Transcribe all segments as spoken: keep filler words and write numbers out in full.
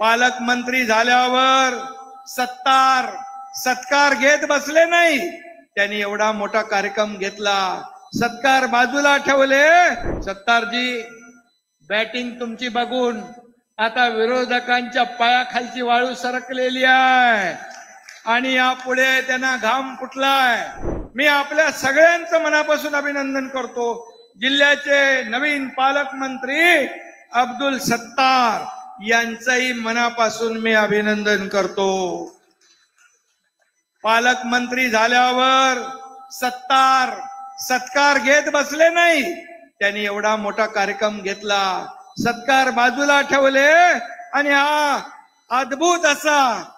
पालकमंत्री झाल्यावर सत्तार सत्कार घेत बसले नाही, त्यांनी एवढा मोठा कार्यक्रम घेतला. सत्कार बाजूला ठेवले. सत्तारजी, बॅटिंग तुमची बघून आता विरोधकांच्या पायाखालची वाळू सरकलेली आहे आणि यापुढे त्यांना घाम फुटलाय. मी आपल्या सगळ्यांचं मनापासून अभिनंदन करतो. जिल्ह्याचे नवीन पालकमंत्री अब्दुल सत्तार यांचंही मनापासून मी अभिनंदन करतो. पालकमंत्री झाल्यावर सत्तार सत्कार घेत बसले नाही, त्यांनी एवढा मोठा कार्यक्रम घेतला. सत्कार बाजूला ठेवले आणि हा अद्भुत असा,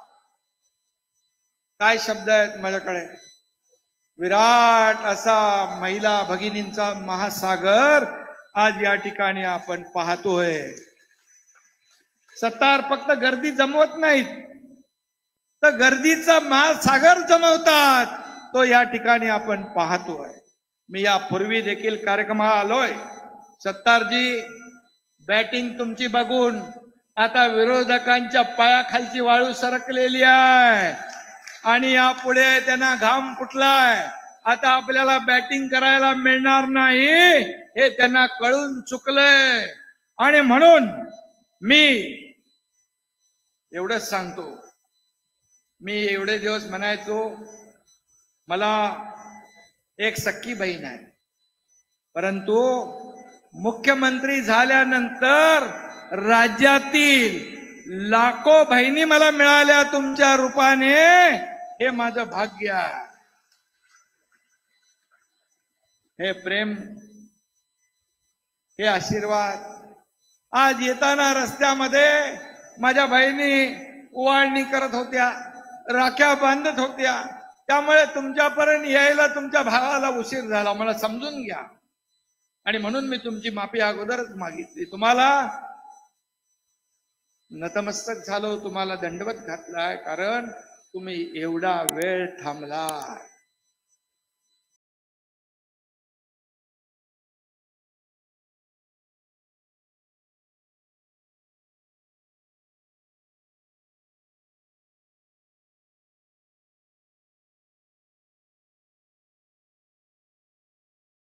काय शब्द आहेत माझ्याकडे, विराट असा महिला भगिनींचा महासागर आज या ठिकाणी आपण पाहतोय. सत्तार फक्त गर्दी जमवत नाहीत, तर गर्दीचा महासागर जमवतात, तो या ठिकाणी आपण पाहतोय. मी यापूर्वी देखील कार्यक्रमाला आलोय. सत्तारजी, बॅटिंग तुमची बघून आता विरोधकांच्या पायाखालची वाळू सरकलेली आहे आणि यापुढे त्यांना घाम फुटलाय. आता आपल्याला बॅटिंग करायला मिळणार नाही हे त्यांना कळून चुकलंय. आणि म्हणून मी एवढंच सांगतो, मी एवढे दिवस म्हणायचो मला एक सख्खी बहीण आहे, परंतु मुख्यमंत्री झाल्यानंतर राज्यातील लाखो बहिणी मला मिळाल्या तुमच्या रूपाने, हे माझं भाग्य आहे. हे प्रेम, हे आशीर्वाद. आज येताना रस्त्यामध्ये माझ्या बहिणी ओवाळणी करत होत्या, राख्या बांधत होत्या, त्यामुळे तुमच्यापर्यंत यायला तुमच्या भावाला उशीर झाला, मला समजून घ्या. आणि म्हणून मी तुमची माफी अगोदरच मागितली. तुम्हाला नतमस्तक झालो, तुम्हाला दंडवत घातलाय, कारण तुम्ही एवढा वेळ थांबला.